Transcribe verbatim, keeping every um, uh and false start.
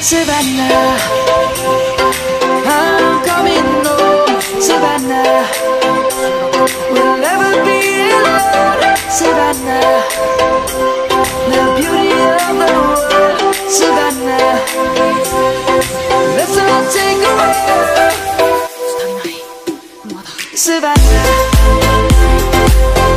Savannah, I'm coming home, Savannah. We'll never be alone, Savannah. The beauty of the world, Savannah. Let's all take a walk, Savannah.